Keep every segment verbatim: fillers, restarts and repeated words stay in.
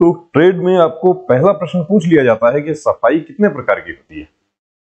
तो ट्रेड में आपको पहला प्रश्न पूछ लिया जाता है कि सफाई कितने प्रकार की होती है,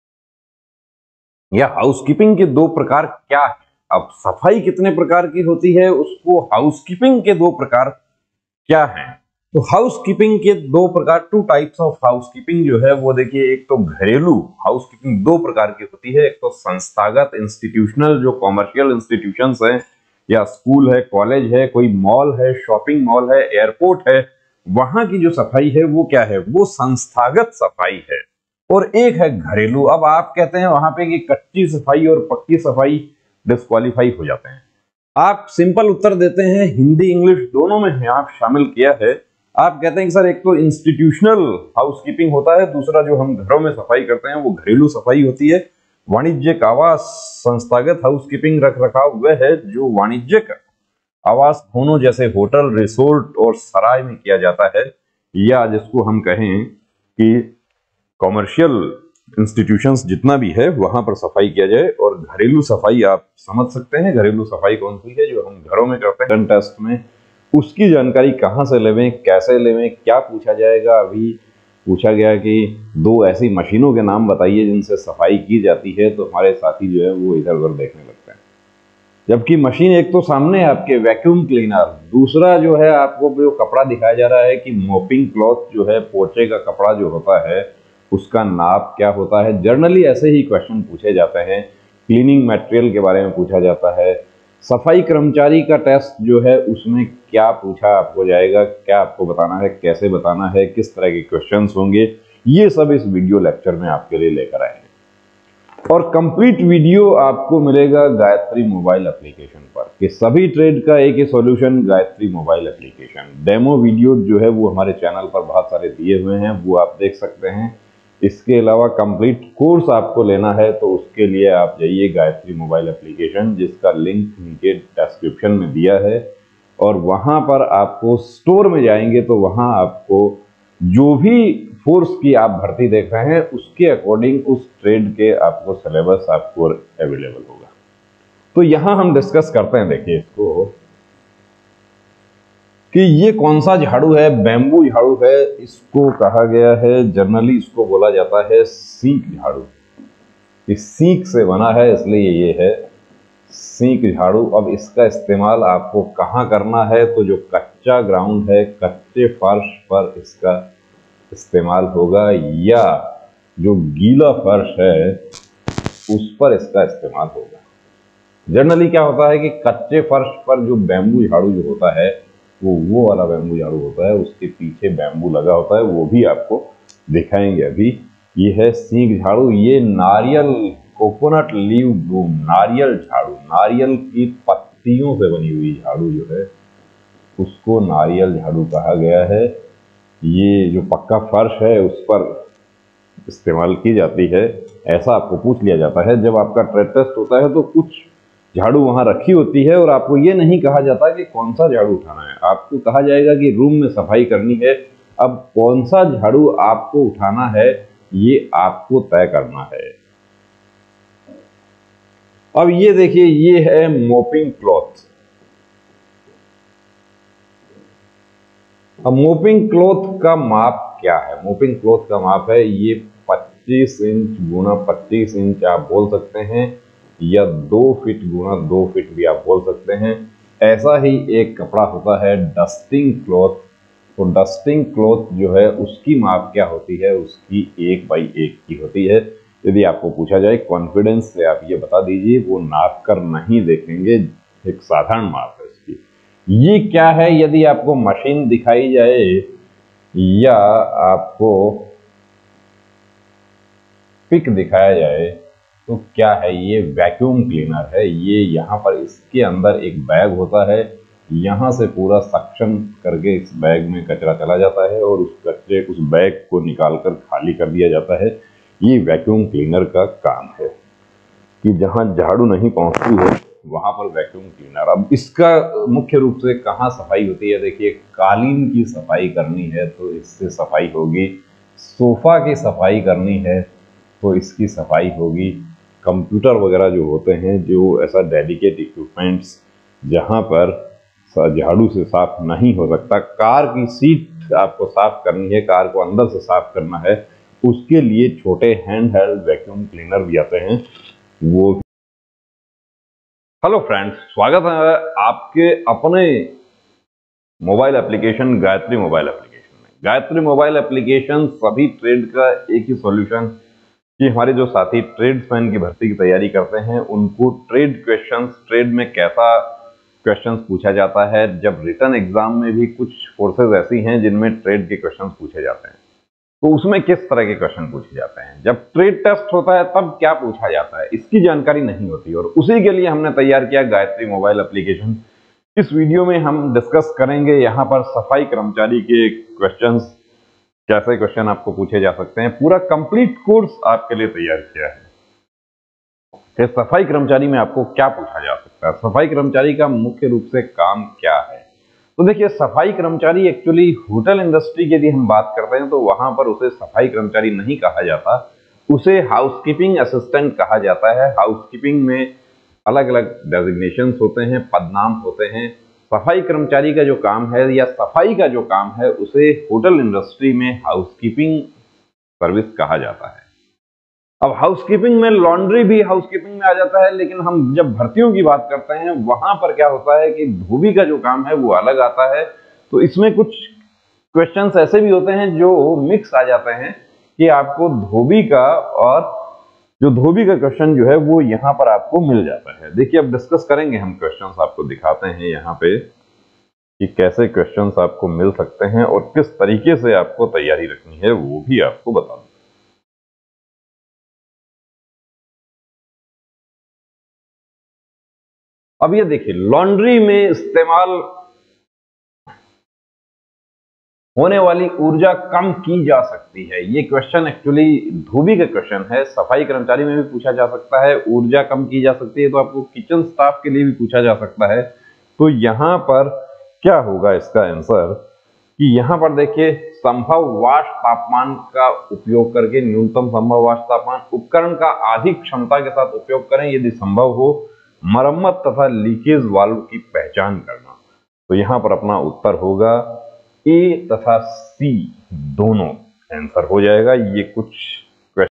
या हाउसकीपिंग के दो प्रकार क्या है। अब सफाई कितने प्रकार की होती है, उसको हाउसकीपिंग के दो प्रकार क्या हैं। तो हाउसकीपिंग के दो प्रकार, टू टाइप्स ऑफ हाउसकीपिंग जो है वो देखिए, एक तो घरेलू हाउसकीपिंग दो प्रकार की होती है। एक तो संस्थागत इंस्टीट्यूशनल, जो कॉमर्शियल इंस्टीट्यूशंस हैं, या स्कूल है, कॉलेज है, कोई मॉल है, शॉपिंग मॉल है, एयरपोर्ट है, वहां की जो सफाई है वो क्या है, वो संस्थागत सफाई है। और एक है घरेलू। अब आप कहते हैं वहां पे कि कच्ची सफाई और पक्की सफाई डिस्क्वालीफाई हो जाते हैं। आप सिंपल उत्तर देते हैं, हिंदी इंग्लिश दोनों में आप शामिल किया है। आप कहते हैं कि सर एक तो इंस्टीट्यूशनल हाउसकीपिंग होता है, दूसरा जो हम घरों में सफाई करते हैं वो घरेलू सफाई होती है। वाणिज्यिक आवास संस्थागत हाउसकीपिंग रख रखाव वह है जो वाणिज्यिक आवास भवनों जैसे होटल, रिसोर्ट और सराय में किया जाता है, या जिसको हम कहें कि कॉमर्शियल इंस्टीट्यूशंस जितना भी है वहां पर सफाई किया जाए। और घरेलू सफाई आप समझ सकते हैं, घरेलू सफाई कौन सी है जो हम घरों में करते हैं टेस्ट में। उसकी जानकारी कहां से लेवें, कैसे लेवें, क्या पूछा जाएगा। अभी पूछा गया कि दो ऐसी मशीनों के नाम बताइए जिनसे सफाई की जाती है, तो हमारे साथी जो है वो इधर उधर देखने लगते हैं। जबकि मशीन एक तो सामने आपके वैक्यूम क्लीनर, दूसरा जो है आपको जो कपड़ा दिखाया जा रहा है कि मोपिंग क्लॉथ जो है, पोछे का कपड़ा जो होता है उसका नाप क्या होता है। जर्नली ऐसे ही क्वेश्चन पूछे जाते हैं। क्लीनिंग मटेरियल के बारे में पूछा जाता है। सफाई कर्मचारी का टेस्ट जो है उसमें क्या पूछा आपको जाएगा, क्या आपको बताना है, कैसे बताना है, किस तरह के क्वेश्चंस होंगे, ये सब इस वीडियो लेक्चर में आपके लिए लेकर आए हैं। और कंप्लीट वीडियो आपको मिलेगा गायत्री मोबाइल एप्लीकेशन पर, कि सभी ट्रेड का एक ही solution Gayatri mobile application. Demo video जो है वो हमारे चैनल पर बहुत सारे दिए हुए हैं, वो आप देख सकते हैं। इसके अलावा कंप्लीट कोर्स आपको लेना है तो उसके लिए आप जाइए गायत्री मोबाइल एप्लीकेशन, जिसका लिंक नीचे डिस्क्रिप्शन में दिया है। और वहां पर आपको स्टोर में जाएंगे तो वहां आपको जो भी फोर्स की आप भर्ती देख रहे हैं उसके अकॉर्डिंग उस ट्रेड के आपको सिलेबस आपको अवेलेबल होगा। तो यहां हम डिस्कस करते हैं, देखिए इसको, कि ये कौन सा झाड़ू है। बैम्बू झाड़ू है, इसको कहा गया है, जर्नली इसको बोला जाता है सीक झाड़ू। इस सीक से बना है इसलिए ये है सीक झाड़ू। अब इसका इस्तेमाल आपको कहाँ करना है, तो जो कच्चा ग्राउंड है, कच्चे फर्श पर इसका इस्तेमाल होगा, या जो गीला फर्श है उस पर इसका इस्तेमाल होगा। जनरली क्या होता है कि कच्चे फर्श पर जो बैम्बू झाड़ू जो होता है वो वो वाला बैम्बू झाड़ू होता है, उसके पीछे बैम्बू लगा होता है, वो भी आपको दिखाएंगे अभी। ये है सीक झाड़ू। ये नारियल, कोकोनट लीव ब्रूम, नारियल झाड़ू, नारियल की पत्तियों से बनी हुई झाड़ू जो है उसको नारियल झाड़ू कहा गया है। ये जो पक्का फर्श है उस पर इस्तेमाल की जाती है। ऐसा आपको पूछ लिया जाता है जब आपका ट्रेड टेस्ट होता है, तो कुछ झाड़ू वहां रखी होती है और आपको ये नहीं कहा जाता कि कौन सा झाड़ू उठाना है, आपको कहा जाएगा कि रूम में सफाई करनी है। अब कौन सा झाड़ू आपको उठाना है ये आपको तय करना है। अब ये देखिए, ये है मोपिंग क्लॉथ। अब मोपिंग क्लॉथ का माप क्या है? मोपिंग क्लॉथ का माप है ये पच्चीस इंच गुना पच्चीस इंच आप बोल सकते हैं, या दो फीट गुना दो फीट भी आप बोल सकते हैं। ऐसा ही एक कपड़ा होता है डस्टिंग क्लॉथ। तो डस्टिंग क्लॉथ जो है उसकी माप क्या होती है, उसकी एक बाई एक की होती है। यदि आपको पूछा जाए कॉन्फिडेंस से आप ये बता दीजिए, वो नाप कर नहीं देखेंगे, एक साधारण माप है इसकी। ये क्या है, यदि आपको मशीन दिखाई जाए या आपको पिक दिखाया जाए तो क्या है, ये वैक्यूम क्लीनर है। ये यहाँ पर इसके अंदर एक बैग होता है, यहाँ से पूरा सक्शन करके इस बैग में कचरा चला जाता है और उस कचरे उस बैग को निकालकर खाली कर दिया जाता है। ये वैक्यूम क्लीनर का काम है कि जहाँ झाड़ू नहीं पहुँचती है वहाँ पर वैक्यूम क्लीनर। अब इसका मुख्य रूप से कहाँ सफाई होती है, देखिए कालीन की सफाई करनी है तो इससे सफाई होगी, सोफा की सफाई करनी है तो इसकी सफाई होगी, कंप्यूटर वगैरह जो होते हैं, जो ऐसा डेडिकेट इक्विपमेंट्स जहाँ पर झाड़ू से साफ नहीं हो सकता, कार की सीट आपको साफ करनी है, कार को अंदर से साफ करना है, उसके लिए छोटे हैंड हेल्ड वैक्यूम क्लीनर भी आते हैं वो। हेलो फ्रेंड्स, स्वागत है आपके अपने mobile application Gayatri mobile application में। गायत्री मोबाइल एप्लीकेशन सभी ट्रेड का एक ही सॉल्यूशन कि हमारे जो साथी ट्रेड्समैन की भर्ती की तैयारी करते हैं उनको ट्रेड क्वेश्चंस, ट्रेड में कैसा क्वेश्चंस पूछा जाता है, जब रिटन एग्जाम में भी कुछ कोर्सेज ऐसी हैं जिनमें ट्रेड के क्वेश्चंस पूछे जाते हैं तो उसमें किस तरह के क्वेश्चन पूछे जाते हैं, जब ट्रेड टेस्ट होता है तब क्या पूछा जाता है, इसकी जानकारी नहीं होती और उसी के लिए हमने तैयार किया गायत्री मोबाइल एप्लीकेशन। इस वीडियो में हम डिस्कस करेंगे यहाँ पर सफाई कर्मचारी के क्वेश्चंस, कैसे क्वेश्चन आपको पूछे जा सकते हैं। पूरा कंप्लीट कोर्स आपके लिए तैयार किया है कि सफाई कर्मचारी में आपको क्या पूछा जा सकता है, सफाई कर्मचारी का मुख्य रूप से काम क्या है। तो देखिए, सफाई कर्मचारी एक्चुअली होटल इंडस्ट्री की यदि हम बात करते हैं तो वहां पर उसे सफाई कर्मचारी नहीं कहा जाता, उसे हाउसकीपिंग असिस्टेंट कहा जाता है। हाउसकीपिंग में अलग अलग डेजिग्नेशंस होते हैं, पदनाम होते हैं। सफाई कर्मचारी का जो काम है या सफाई का जो काम है उसे होटल इंडस्ट्री में हाउसकीपिंग सर्विस कहा जाता है। अब हाउसकीपिंग में लॉन्ड्री भी हाउसकीपिंग में आ जाता है, लेकिन हम जब भर्तियों की बात करते हैं वहां पर क्या होता है कि धोबी का जो काम है वो अलग आता है। तो इसमें कुछ क्वेश्चंस ऐसे भी होते हैं जो मिक्स आ जाते हैं कि आपको धोबी का और जो धोबी का क्वेश्चन जो है वो यहाँ पर आपको मिल जाता है। देखिए, अब डिस्कस करेंगे हम क्वेश्चंस, आपको दिखाते हैं यहाँ पे कि कैसे क्वेश्चंस आपको मिल सकते हैं और किस तरीके से आपको तैयारी रखनी है वो भी आपको बता दूं। अब ये देखिए, लॉन्ड्री में इस्तेमाल होने वाली ऊर्जा कम की जा सकती है। ये क्वेश्चन एक्चुअली धोबी का क्वेश्चन है, सफाई कर्मचारी में भी पूछा जा सकता है। ऊर्जा कम की जा सकती है तो आपको किचन स्टाफ के लिए भी पूछा जा सकता है। तो यहां पर क्या होगा इसका आंसर कि यहां पर देखिए, संभव वाष्प तापमान का उपयोग करके न्यूनतम संभव वाष्प तापमान उपकरण का अधिक क्षमता के साथ उपयोग करें यदि संभव हो, मरम्मत तथा लीकेज वाल्व की पहचान करना। तो यहां पर अपना उत्तर होगा ए तथा सी दोनों आंसर हो जाएगा। ये कुछ